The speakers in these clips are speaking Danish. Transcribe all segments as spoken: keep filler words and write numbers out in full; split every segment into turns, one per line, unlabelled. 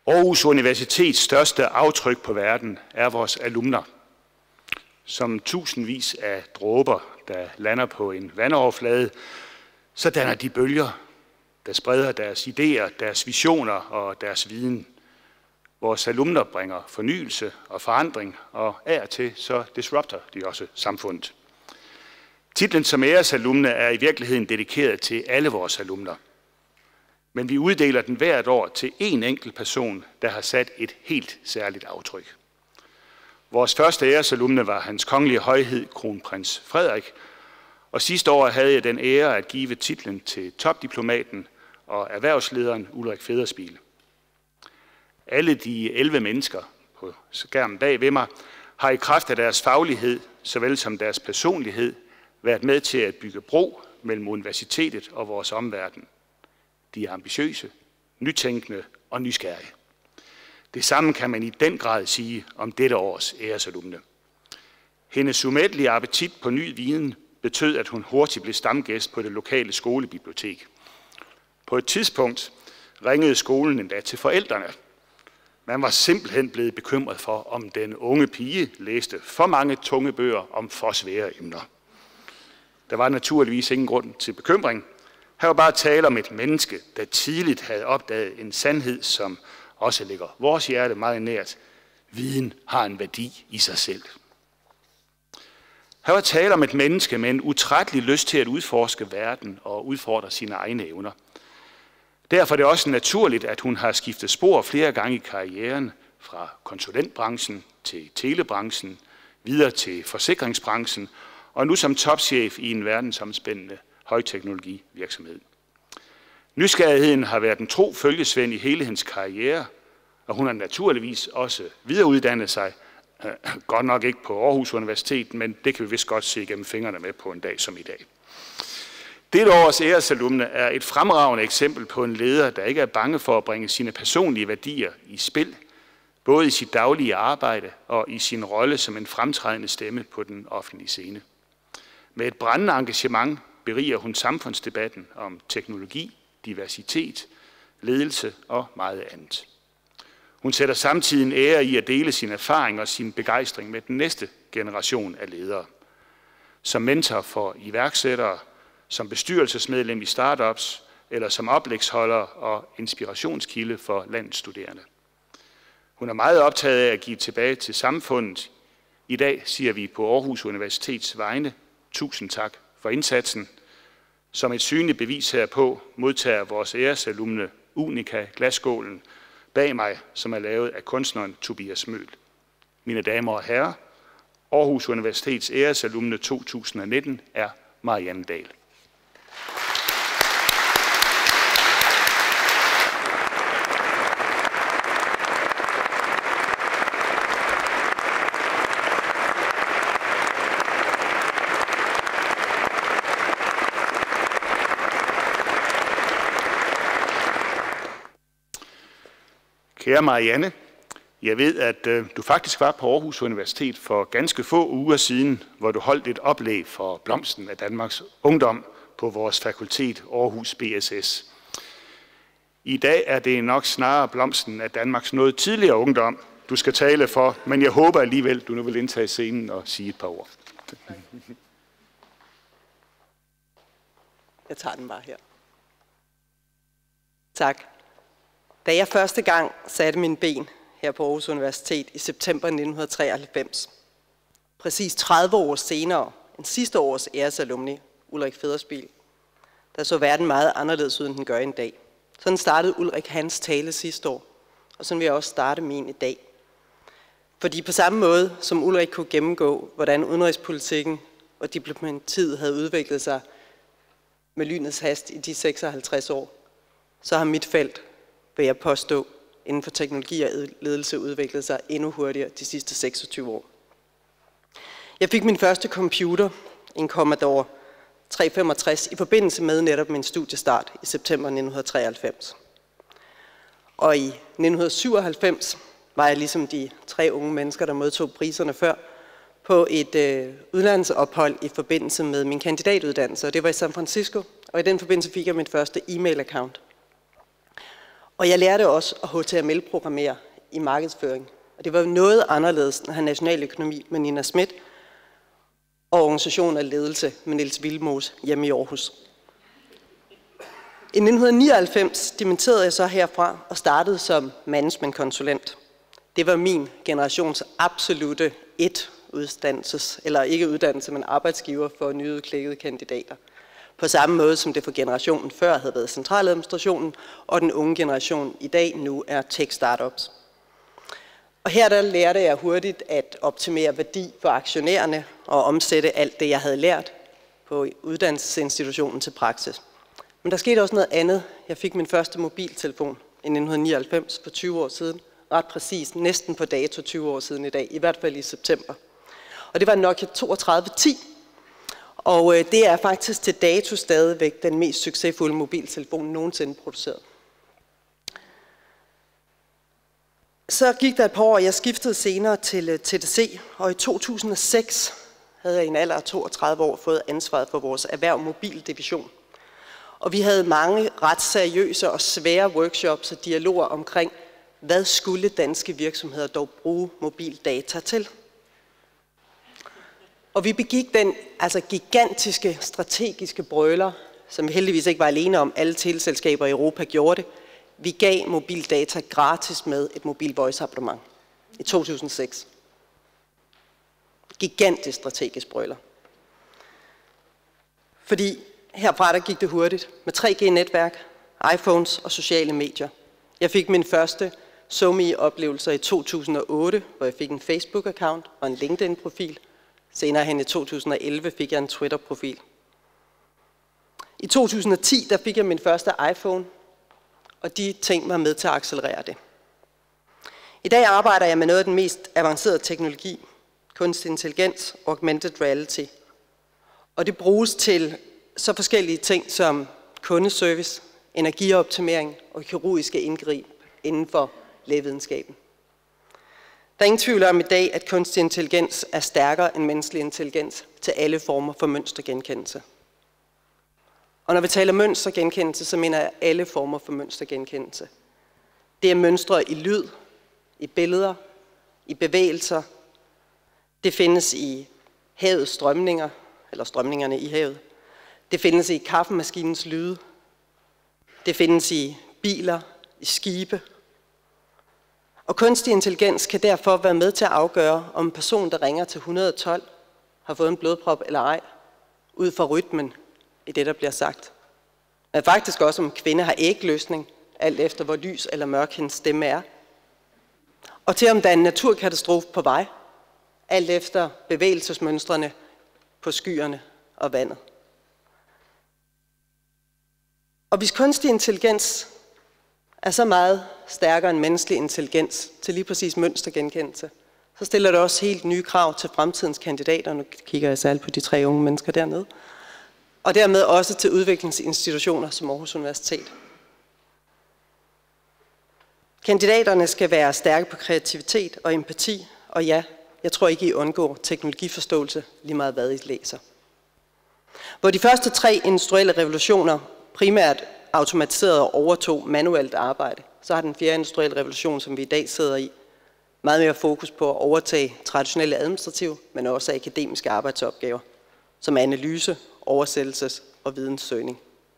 Aarhus Universitets største aftryk på verden er vores alumner. Som tusindvis af dråber, der lander på en vandoverflade, så danner de bølger, der spreder deres idéer, deres visioner og deres viden. Vores alumner bringer fornyelse og forandring, og af og til så disrupter de også samfundet. Titlen som æresalumne er i virkeligheden dedikeret til alle vores alumner. Men vi uddeler den hvert år til en enkelt person, der har sat et helt særligt aftryk. Vores første æresalumne var Hans Kongelige Højhed, Kronprins Frederik, og sidste år havde jeg den ære at give titlen til topdiplomaten og erhvervslederen Ulrik Federspiel. Alle de elleve mennesker på skærmen bag ved mig har i kraft af deres faglighed, såvel som deres personlighed, været med til at bygge bro mellem universitetet og vores omverden. De er ambitiøse, nytænkende og nysgerrige. Det samme kan man i den grad sige om dette års æresalumne. Hendes umættelige appetit på ny viden betød, at hun hurtigt blev stamgæst på det lokale skolebibliotek. På et tidspunkt ringede skolen endda til forældrene. Man var simpelthen blevet bekymret for, om den unge pige læste for mange tunge bøger om for svære emner. Der var naturligvis ingen grund til bekymring. Her var bare tale om et menneske, der tidligt havde opdaget en sandhed, som også ligger vores hjerte meget nært. Viden har en værdi i sig selv. Her var tale om et menneske med en utrættelig lyst til at udforske verden og udfordre sine egne evner. Derfor er det også naturligt, at hun har skiftet spor flere gange i karrieren, fra konsulentbranchen til telebranchen, videre til forsikringsbranchen, og nu som topchef i en verdensomspændende højteknologivirksomhed. Nysgerrigheden har været en tro følgesvend i hele hendes karriere, og hun har naturligvis også videreuddannet sig, godt nok ikke på Aarhus Universitet, men det kan vi vist godt se gennem fingrene med på en dag som i dag. Dette års æresalumne er et fremragende eksempel på en leder, der ikke er bange for at bringe sine personlige værdier i spil, både i sit daglige arbejde og i sin rolle som en fremtrædende stemme på den offentlige scene. Med et brændende engagement beriger hun samfundsdebatten om teknologi, diversitet, ledelse og meget andet. Hun sætter samtidig en ære i at dele sin erfaring og sin begejstring med den næste generation af ledere. Som mentor for iværksættere, som bestyrelsesmedlem i startups eller som oplægsholder og inspirationskilde for landets studerende. Hun er meget optaget af at give tilbage til samfundet. I dag siger vi på Aarhus Universitets vegne tusind tak for indsatsen. Som et synligt bevis herpå modtager vores æresalumne Unica glasskålen bag mig, som er lavet af kunstneren Tobias Møhl. Mine damer og herrer, Aarhus Universitets æresalumne to tusind nitten er Marianne Dahl. Kære Marianne, jeg ved, at øh, du faktisk var på Aarhus Universitet for ganske få uger siden, hvor du holdt et oplæg for blomsten af Danmarks Ungdom på vores fakultet Aarhus B S S. I dag er det nok snarere blomsten af Danmarks noget tidligere ungdom, du skal tale for, men jeg håber alligevel, du nu vil indtage scenen og sige et par ord.
Jeg tager den bare her. Tak. Da jeg første gang satte mine ben her på Aarhus Universitet i september nitten treoghalvfems, præcis tredive år senere, end sidste års æresalumni, Ulrik Federspiel, der så verden meget anderledes ud, end den gør i dag. Sådan startede Ulrik hans tale sidste år, og sådan vil jeg også starte min i dag. Fordi på samme måde, som Ulrik kunne gennemgå, hvordan udenrigspolitikken og diplomatiet havde udviklet sig med lynets hast i de seksoghalvtreds år, så har mit felt, vil jeg påstå, inden for teknologi og ledelse udviklet sig endnu hurtigere de sidste seksogtyve år. Jeg fik min første computer, en Commodore tre femogtres, i forbindelse med netop min studiestart i september nitten treoghalvfems. Og i nitten syvoghalvfems var jeg ligesom de tre unge mennesker, der modtog priserne før, på et øh, udlandsophold i forbindelse med min kandidatuddannelse, og det var i San Francisco, og i den forbindelse fik jeg mit første e-mail-account. Og jeg lærte også at H T M L-programmere i markedsføring. Og det var noget anderledes end at have nationaløkonomi med Nina Schmidt og organisation af ledelse med Niels Vilmos hjemme i Aarhus. I nitten nioghalvfems dimitterede jeg så herfra og startede som managementkonsulent. Det var min generations absolute et uddannelses, eller ikke uddannelse, men arbejdsgiver for nyudklækkede kandidater. På samme måde som det for generationen før havde været centraladministrationen, og den unge generation i dag nu er tech-startups. Og her der lærte jeg hurtigt at optimere værdi for aktionærerne og omsætte alt det, jeg havde lært på uddannelsesinstitutionen til praksis. Men der skete også noget andet. Jeg fik min første mobiltelefon i nitten nioghalvfems for tyve år siden. Ret præcis, næsten på dato tyve år siden i dag, i hvert fald i september. Og det var en Nokia toogtredive ti. Og det er faktisk til dato stadigvæk den mest succesfulde mobiltelefon nogensinde produceret. Så gik der et par år, og jeg skiftede senere til T D C, og i to tusind og seks havde jeg i en alder af toogtredive år fået ansvaret for vores erhverv mobildivision. Og vi havde mange ret seriøse og svære workshops og dialoger omkring, hvad skulle danske virksomheder dog bruge mobildata til? Og vi begik den altså gigantiske strategiske brøler, som vi heldigvis ikke var alene om. Alle teleselskaber i Europa gjorde det. Vi gav mobildata gratis med et mobil voice abonnement i to tusind og seks. Gigantisk strategisk brøler. Fordi herfra der gik det hurtigt med tre G netværk, iPhones og sociale medier. Jeg fik min første SoMe-oplevelser i to tusind og otte, hvor jeg fik en Facebook-account og en LinkedIn-profil. Senere hen i to tusind og elleve fik jeg en Twitter-profil. I to tusind og ti der fik jeg min første iPhone, og de ting var med til at accelerere det. I dag arbejder jeg med noget af den mest avancerede teknologi, kunstig intelligens, augmented reality. Og det bruges til så forskellige ting som kundeservice, energioptimering og kirurgiske indgreb inden for lægevidenskaben. Der er ingen tvivl om i dag, at kunstig intelligens er stærkere end menneskelig intelligens til alle former for mønstergenkendelse. Og når vi taler mønstergenkendelse, så mener jeg alle former for mønstergenkendelse. Det er mønstre i lyd, i billeder, i bevægelser. Det findes i havets strømninger, eller strømningerne i havet. Det findes i kaffemaskinens lyde. Det findes i biler, i skibe. Og kunstig intelligens kan derfor være med til at afgøre, om en person, der ringer til et hundrede og tolv, har fået en blodprop eller ej, ud fra rytmen i det, der bliver sagt. Men faktisk også, om en kvinde har ægløsning, alt efter hvor lys eller mørk hendes stemme er. Og til om der er en naturkatastrofe på vej, alt efter bevægelsesmønstrene på skyerne og vandet. Og hvis kunstig intelligens er så meget stærkere end menneskelig intelligens til lige præcis mønstergenkendelse, så stiller det også helt nye krav til fremtidens kandidater. Nu kigger jeg særligt på de tre unge mennesker dernede. Og dermed også til udviklingsinstitutioner som Aarhus Universitet. Kandidaterne skal være stærke på kreativitet og empati, og ja, jeg tror ikke, I undgår teknologiforståelse lige meget hvad I læser. Hvor de første tre industrielle revolutioner primært automatiseret og overtog manuelt arbejde, så har den fjerde industrielle revolution, som vi i dag sidder i, meget mere fokus på at overtage traditionelle administrative, men også akademiske arbejdsopgaver, som analyse, oversættelses- og videnssøgning.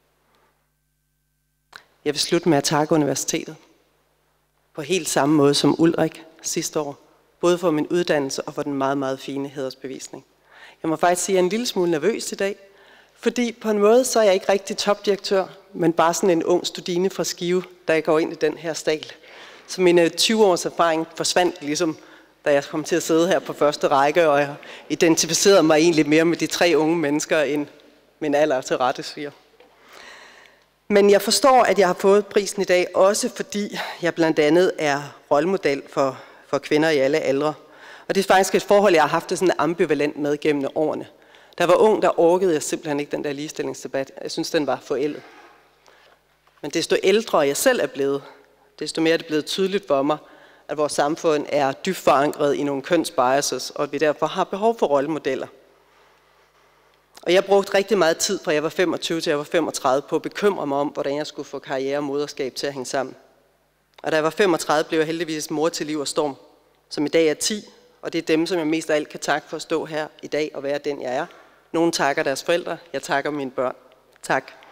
Jeg vil slutte med at takke universitetet på helt samme måde som Ulrik sidste år, både for min uddannelse og for den meget, meget fine hædersbevisning. Jeg må faktisk sige, at jeg er en lille smule nervøs i dag, fordi på en måde så er jeg ikke rigtig topdirektør, men bare sådan en ung studine fra Skive, da jeg går ind i den her sal. Så min tyve års erfaring forsvandt ligesom, da jeg kom til at sidde her på første række, og jeg identificerede mig egentlig mere med de tre unge mennesker, end min alder til rette siger. Men jeg forstår, at jeg har fået prisen i dag, også fordi jeg blandt andet er rollemodel for, for kvinder i alle aldre. Og det er faktisk et forhold, jeg har haft det sådan ambivalent med gennem årene. Da jeg var ung, der orkede jeg simpelthen ikke den der ligestillingsdebat. Jeg synes, den var forældet. Men desto ældre jeg selv er blevet, desto mere er det blevet tydeligt for mig, at vores samfund er dybt forankret i nogle kønsbiases, og at vi derfor har behov for rollemodeller. Og jeg brugte rigtig meget tid, fra jeg var femogtyve til jeg var femogtredive, på at bekymre mig om, hvordan jeg skulle få karriere og moderskab til at hænge sammen. Og da jeg var femogtredive, blev jeg heldigvis mor til Liv og Storm, som i dag er ti, og det er dem, som jeg mest af alt kan takke for at stå her i dag og være den, jeg er. Nogle takker deres forældre, jeg takker mine børn. Tak.